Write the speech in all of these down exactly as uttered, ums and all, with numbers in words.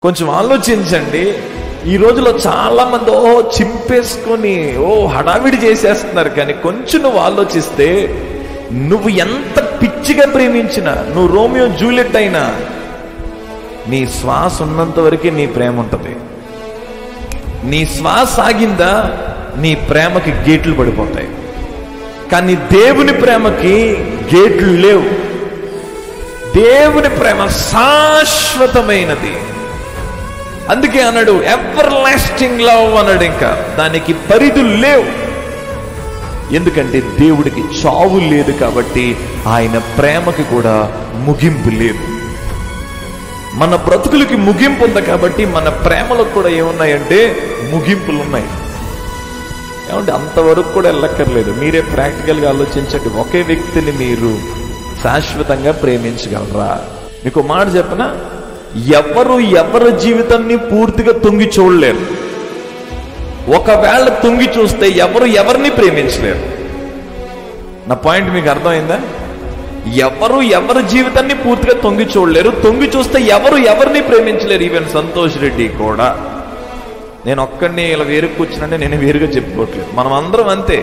కొంచెం ఆలోచించండి. ఈ రోజులో చాలా మంది ఓ చింపేసుకొని ఓ హడావిడి చేసేస్తున్నారు. కానీ కొంచెం నువ్వు ఆలోచిస్తే, నువ్వు ఎంత పిచ్చిగా ప్రేమించినా, నువ్వు రోమియో జూలియట్ అయినా, నీ శ్వాస ఉన్నంత వరకే నీ ప్రేమ ఉంటుంది. నీ శ్వాస ఆగిందా నీ ప్రేమకి గేట్లు పడిపోతాయి. కానీ దేవుని ప్రేమకి గేట్లు లేవు. దేవుని ప్రేమ శాశ్వతమైనది. అందుకే అన్నాడు ఎవర్ లాస్టింగ్ లవ్ అన్నాడు. ఇంకా దానికి పరిధులు లేవు. ఎందుకంటే దేవుడికి చావు లేదు కాబట్టి ఆయన ప్రేమకి కూడా ముగింపు లేదు. మన బ్రతుకులకి ముగింపు ఉంది కాబట్టి మన ప్రేమలకు కూడా ఏమున్నాయంటే ముగింపులు ఉన్నాయి. ఏమంటే అంతవరకు కూడా వెళ్ళక్కర్లేదు. మీరే ప్రాక్టికల్గా ఆలోచించండి. ఒకే వ్యక్తిని మీరు శాశ్వతంగా ప్రేమించగలరా? మీకు మాట చెప్పనా, ఎవరు ఎవరి జీవితాన్ని పూర్తిగా తొంగి చూడలేరు. ఒకవేళ తొంగి చూస్తే ఎవరు ఎవరిని ప్రేమించలేరు. నా పాయింట్ మీకు అర్థమైందా? ఎవరు ఎవరి జీవితాన్ని పూర్తిగా తొంగి చూడలేరు. తొంగి చూస్తే ఎవరు ఎవరిని ప్రేమించలేరు. ఈవెన్ సంతోష్ రెడ్డి కూడా. నేను ఒక్కడిని ఇలా వేరు కూర్చునంటే నేను వేరుగా చెప్పుకోవట్లేదు, మనం అందరం అంతే.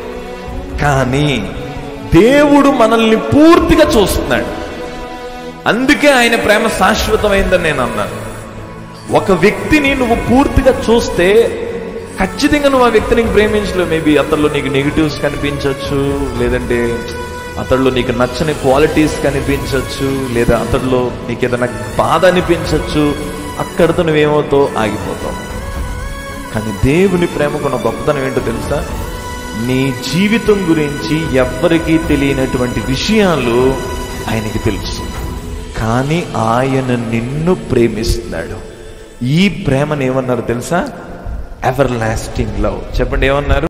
కానీ దేవుడు మనల్ని పూర్తిగా చూస్తున్నాడు. అందుకే ఆయన ప్రేమ శాశ్వతమైందని నేను అన్నాను. ఒక వ్యక్తిని నువ్వు పూర్తిగా చూస్తే ఖచ్చితంగా నువ్వు ఆ వ్యక్తిని ప్రేమించలేవు. మేబీ అతడిలో నీకు నెగిటివ్స్ కనిపించవచ్చు, లేదంటే అతడిలో నీకు నచ్చని క్వాలిటీస్ కనిపించవచ్చు, లేదా అతడిలో నీకు ఏదైనా బాధ అనిపించవచ్చు. అక్కడితో నువ్వేమవుతావు, ఆగిపోతావు. కానీ దేవుని ప్రేమకున్న గొప్పతనం ఏంటో తెలుసా? నీ జీవితం గురించి ఎవ్వరికీ తెలియనటువంటి విషయాలు ఆయనకి తెలుసు. కానీ ఆయన నిన్ను ప్రేమిస్తున్నాడు. ఈ ప్రేమను ఏమన్నారు తెలుసా? Ever lasting love. చెప్పండి, ఏమన్నారు?